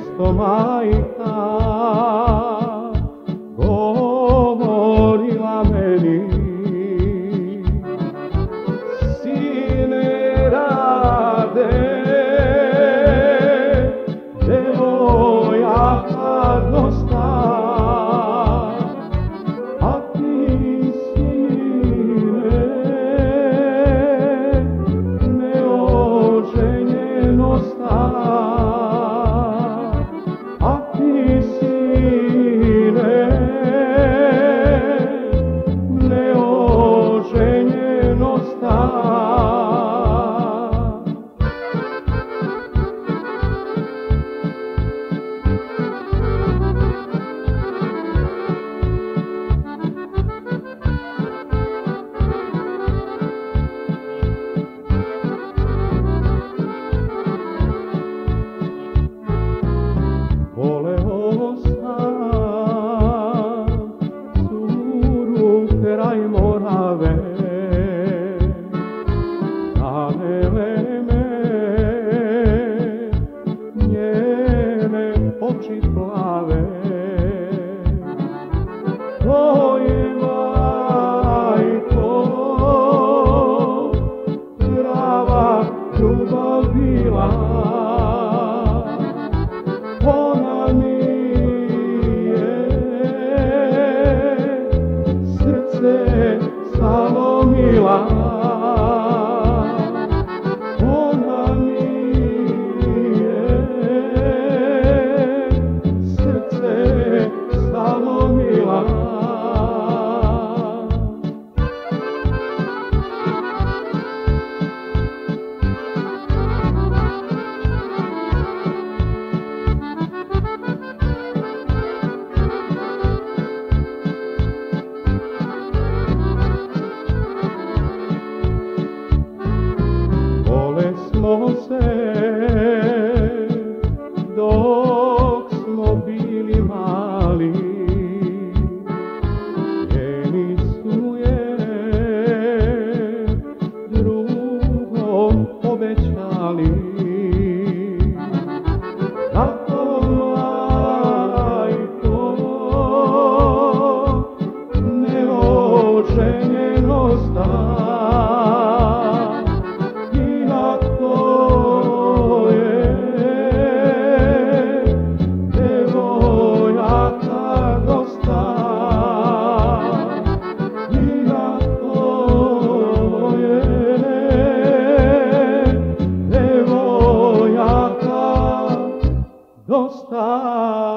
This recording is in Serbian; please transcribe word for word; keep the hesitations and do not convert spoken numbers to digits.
često majka govorila meni: sine Rade, devojaka dosta, a ti sine neoženjeno sta. Voleo sam curu kraj Morave, zavele me njene oči plave. To je, majko, prava ljubav bila. Ona mi je srce zalomila. Ona mi je srce zalomila. Smo se dok smo bili mali, njeni su je drugom obećali. Kako, majko, neoženjeno sta. Dosta.